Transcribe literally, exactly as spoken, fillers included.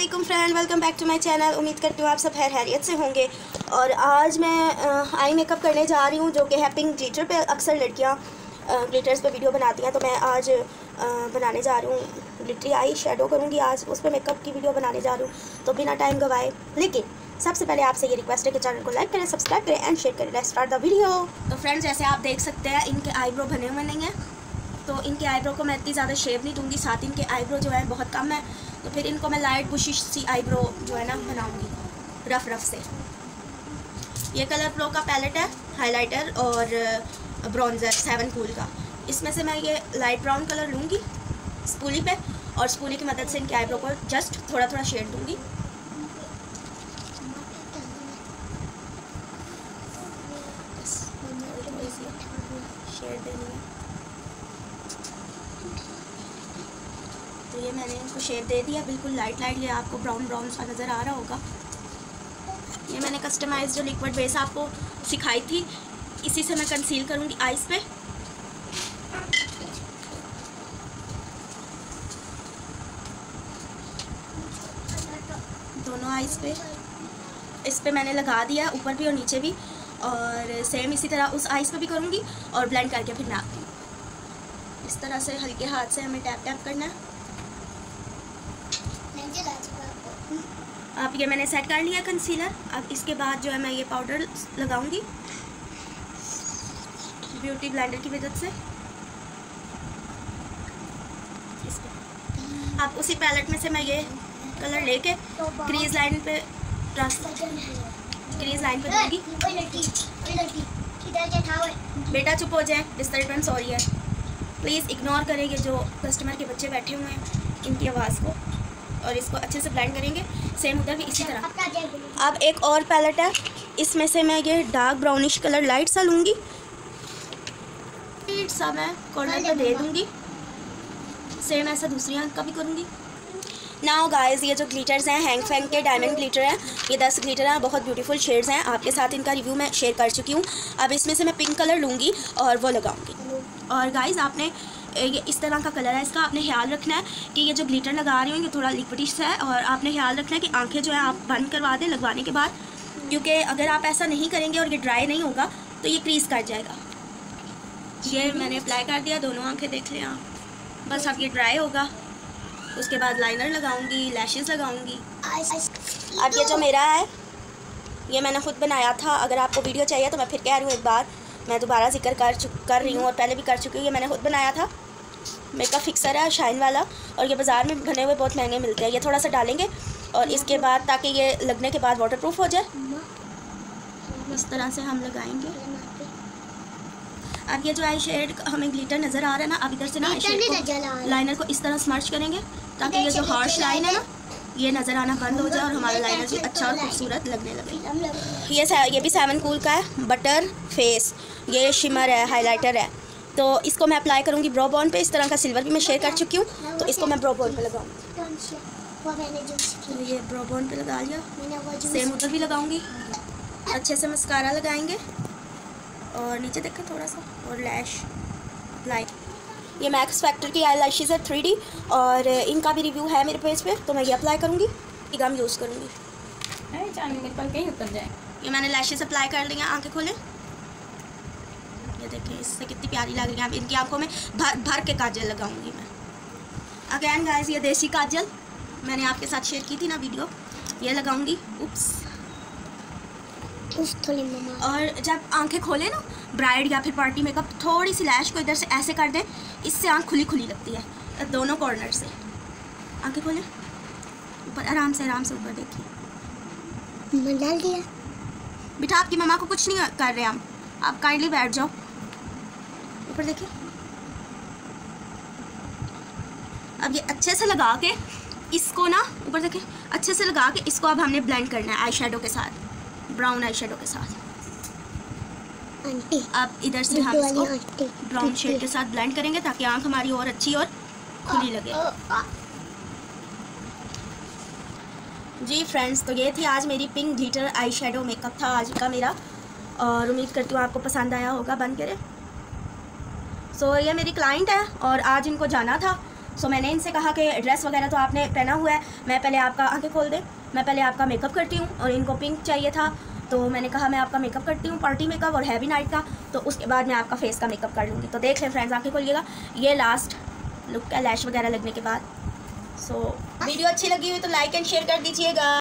अस्सलामुअलैकुम friend, welcome back to my channel. उम्मीद करती हूँ आप सब खैर खैरियत से होंगे। और आज मैं आई मेकअप करने जा रही हूँ, जो कि है पिंक ग्लिटर पे। अक्सर लड़कियाँ ग्लिटर्स पे वीडियो बनाती हैं, तो मैं आज आ, बनाने जा रही हूँ ग्लिटरी आई शेडो करूँगी। आज उस पर मेकअप की वीडियो बनाने जा रही हूँ, तो बिना टाइम गवाए। लेकिन सबसे पहले आपसे ये रिक्वेस्ट है कि चैनल को लाइक करें, सब्सक्राइब करें एंड शेयर करें। Let's start the video. तो फ्रेंड्स, जैसे आप देख सकते हैं, इनके आईब्रो बने हुए नहीं हैं, तो इनके आईब्रो को मैं इतनी ज़्यादा शेप नहीं दूंगी। साथ इनके आईब्रो जो है बहुत कम है, तो फिर इनको मैं लाइट बुशिश सी आईब्रो जो है ना बनाऊंगी रफ रफ से। ये कलर प्रो का पैलेट है, हाइलाइटर और ब्रॉन्जर सेवन कूल का। इसमें से मैं ये लाइट ब्राउन कलर लूँगी स्पूली पे, और स्पूली की मदद से इनके आईब्रो को जस्ट थोड़ा थोड़ा शेड दूँगी। शेड देनी है, तो ये मैंने इनको शेड दे दिया बिल्कुल लाइट लाइट। ये आपको ब्राउन ब्राउन सा नज़र आ रहा होगा। ये मैंने कस्टमाइज जो लिक्विड बेस आपको सिखाई थी, इसी से मैं कंसील करूँगी आइज़ पे। दोनों आइज़ पे इस पे मैंने लगा दिया, ऊपर भी और नीचे भी। और सेम इसी तरह उस आइज़ पे भी करूँगी और ब्लेंड करके फिर मैं आती हूँ। इस तरह से हल्के हाथ से हमें टैप टैप करना है। अब ये मैंने सेट कर लिया कंसीलर। अब इसके बाद जो है मैं ये पाउडर लगाऊंगी ब्यूटी ब्लेंडर की मदद से। अब उसी पैलेट में से मैं ये कलर लेके क्रीज लाइन पे क्रीज लाइन पे दूंगी। बेटा चुप हो जाए, डिस्टर्बेंस हो रही है। प्लीज़ इग्नोर करेंगे जो कस्टमर के बच्चे बैठे हुए हैं इनकी आवाज़ को। और इसको अच्छे से ब्लेंड करेंगे, सेम उधर भी इसी तरह। अब एक और पैलेट है, इसमें से मैं ये डार्क ब्राउनिश कलर लाइट सा लूँगी, सा मैं कॉर्नर पे दे दूँगी। सेम ऐसा दूसरी आंख का भी करूँगी। नाउ गाइस, ये जो ग्लिटर्स हैं हैंग फैंग के डायमंड ग्लिटर हैं, ये दस ग्लिटर हैं, बहुत ब्यूटीफुल शेड्स हैं। आपके साथ इनका रिव्यू मैं शेयर कर चुकी हूँ। अब इसमें से मैं पिंक कलर लूँगी और वो लगाऊँगी। और गाइस, आपने ये इस तरह का कलर है इसका, आपने ख्याल रखना है कि ये जो ग्लिटर लगा रही हूँ ये थोड़ा लिक्विडिश है। और आपने ख्याल रखना है कि आंखें जो है आप बंद करवा दें लगवाने के बाद, क्योंकि अगर आप ऐसा नहीं करेंगे और ये ड्राई नहीं होगा तो ये क्रीज कर जाएगा। ये मैंने अप्लाई कर दिया, दोनों आंखें देख लें आप। बस अब ये ड्राई होगा, उसके बाद लाइनर लगाऊंगी, लैशेस लगाऊंगी। अब ये जो मेरा है ये मैंने खुद बनाया था। अगर आपको वीडियो चाहिए तो मैं फिर कह रही हूँ, एक बार मैं दोबारा जिक्र कर चुक कर रही हूँ और पहले भी कर चुकी हूँ। ये मैंने खुद बनाया था, मेकअप फिक्सर है शाइन वाला, और ये बाज़ार में बने हुए बहुत महंगे मिलते हैं। ये थोड़ा सा डालेंगे और इसके बाद ताकि ये लगने के बाद वाटरप्रूफ हो जाए, इस तरह से हम लगाएंगे। अब ये जो आई शेड हमें ग्लिटर नज़र आ रहा है ना, अब इधर से ना आई शेड को लाइनर को इस तरह स्मर्च करेंगे ताकि ये जो हार्श लाइन है ना ये नज़र आना बंद हो जाए और हमारा लाइनर भी अच्छा और खूबसूरत लगने लगे। ये ये भी सेवन कूल का है, बटर फेस। ये शिमर है, हाइलाइटर है। तो इसको मैं अप्लाई करूँगी ब्रो बोन पे। इस तरह का सिल्वर भी मैं शेयर कर चुकी हूँ, तो इसको मैं ब्रो बोन पे लगाऊँगी। तो ये ब्रो बोन पे लगा लिया, सेम उधर भी लगाऊँगी। अच्छे से मस्कारा लगाएंगे और नीचे देखा थोड़ा सा, और लैश अप्लाई। ये मैक्स फैक्टर की आई लैशेज़ है थ्री डी, और इनका भी रिव्यू है मेरे पेज पे, तो मैं ये अप्लाई करूँगी। ये गम यूज़ करूँगी। कहीं उतर जाए। ये मैंने लैशेज़ अप्लाई कर ली हैं, आंखें खोलें। ये देखें इससे कितनी प्यारी लग रही है। अब इनकी आंखों में भर भर के काजल लगाऊंगी मैं। अगैन गाइस, ये देसी काजल मैंने आपके साथ शेयर की थी ना वीडियो, ये लगाऊंगी। उप्स। और जब आंखें खोलें ना ब्राइड या फिर पार्टी मेकअप, थोड़ी सी लैश को इधर से ऐसे कर दें, इससे आंख खुली खुली लगती है। दोनों कॉर्नर से आंखें खोलें, ऊपर आराम से आराम से ऊपर देखिए। डाल दिया बेटा, आपकी मम्मा को कुछ नहीं कर रहे हम, आप काइंडली बैठ जाओ। ऊपर देखिए। अब ये अच्छे से लगा के इसको ना, ऊपर देखिए, अच्छे से लगा के इसको अब हमने ब्लेंड करना है आई शेडो के साथ, ब्राउन आई शेडो के साथ। अब इधर से हम इसको ब्राउन शेड के साथ ब्लेंड करेंगे ताकि आंख हमारी और अच्छी और खुली लगे। जी फ्रेंड्स, तो ये थी आज मेरी pink glitter eye shadow makeup था आज का मेरा, और उम्मीद करती हूँ आपको पसंद आया होगा। बंद करें। सो so, ये मेरी क्लाइंट है और आज इनको जाना था, सो मैंने इनसे कहा कि ड्रेस वगैरह तो आपने पहना हुआ है, मैं पहले आपका आंखें खोल दें, मैं पहले आपका मेकअप करती हूँ। और इनको पिंक चाहिए था, तो मैंने कहा मैं आपका मेकअप करती हूँ, पार्टी मेकअप और हैवी नाइट का, तो उसके बाद मैं आपका फेस का मेकअप कर लूँगी। तो देख लें फ्रेंड्स, आंखें खोलिएगा, ये लास्ट लुक का लैश वगैरह लगने के बाद। सो वीडियो अच्छी लगी हुई तो लाइक एंड शेयर कर दीजिएगा।